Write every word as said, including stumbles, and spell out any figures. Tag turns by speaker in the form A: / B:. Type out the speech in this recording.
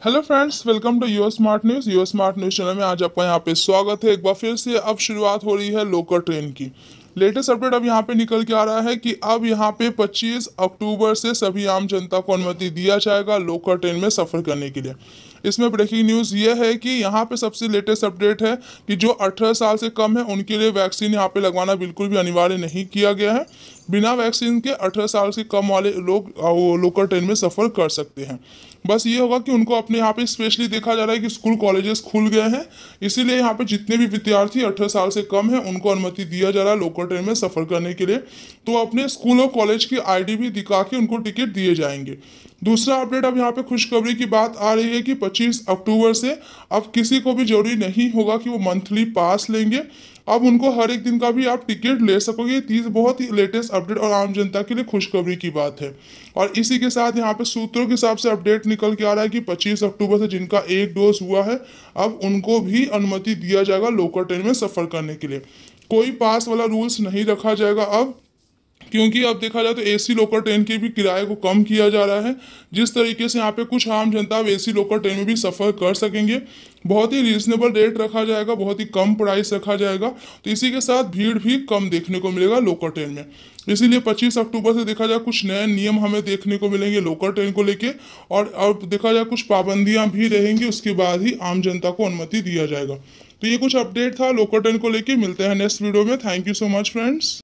A: Hello friends, welcome to your smart news. Your smart news channel में आज आपका यहाँ पे स्वागत है। एक बार फिर से अब शुरुआत हो रही है लोकल ट्रेन की। लेटेस्ट अपडेट अब यहाँ पे निकल के आ रहा है कि अब यहाँ पे पच्चीस अक्टूबर से सभी आम जनता को अनुमति दिया जाएगा लोकल ट्रेन में सफ़र करने के लिए। इसमें ब्रेकिंग न्यूज़ ये है कि यहाँ पे सबसे लेटेस्ट अपडेट है कि जो अठारह साल से कम है उनके लिए वैक्सीन यहाँ पे लगवाना बिल्कुल भी अनिवार्य नहीं किया गया है। बिना वैक्सीन के अठारह साल से कम वाले लोग अ, वो लोकल ट्रेन में सफ़र कर सकते हैं। बस ये होगा कि उनको अपने यहाँ पे स्पेशली देखा जा रहा है कि स्कूल कॉलेजेस खुल गए हैं, इसीलिए यहाँ पे जितने भी विद्यार्थी अठारह साल से कम है उनको अनुमति दिया जा रहा है लोकल ट्रेन में सफ़र करने के लिए। तो अपने स्कूल और कॉलेज की आईडी भी दिखा के उनको टिकट दिए जाएंगे। दूसरा अपडेट अब यहाँ पे खुशखबरी की बात आ रही है कि पच्चीस अक्टूबर से अब किसी को भी जरूरी नहीं होगा कि वो मंथली पास लेंगे। अब उनको हर एक दिन का भी आप टिकट ले सकोगे। तीस बहुत ही लेटेस्ट अपडेट और आम जनता के लिए खुशखबरी की बात है। और इसी के साथ यहाँ पे सूत्रों के हिसाब से अपडेट निकल के आ रहा है कि पच्चीस अक्टूबर से जिनका एक डोज हुआ है अब उनको भी अनुमति दिया जाएगा लोकल ट्रेन में सफ़र करने के लिए। कोई पास वाला रूल्स नहीं रखा जाएगा अब, क्योंकि अब देखा जाए तो एसी लोकल ट्रेन के भी किराए को कम किया जा रहा है। जिस तरीके से यहाँ पे कुछ आम जनता अब एसी लोकल ट्रेन में भी सफ़र कर सकेंगे। बहुत ही रीजनेबल रेट रखा जाएगा, बहुत ही कम प्राइस रखा जाएगा। तो इसी के साथ भीड़ भी कम देखने को मिलेगा लोकल ट्रेन में। इसीलिए पच्चीस अक्टूबर से देखा जाए कुछ नए नियम हमें देखने को मिलेंगे लोकल ट्रेन को लेके। और अब देखा जाए कुछ पाबंदियां भी रहेंगी, उसके बाद ही आम जनता को अनुमति दिया जाएगा। तो ये कुछ अपडेट था लोकल ट्रेन को लेके। मिलते हैं नेक्स्ट वीडियो में। Thank you so much friends.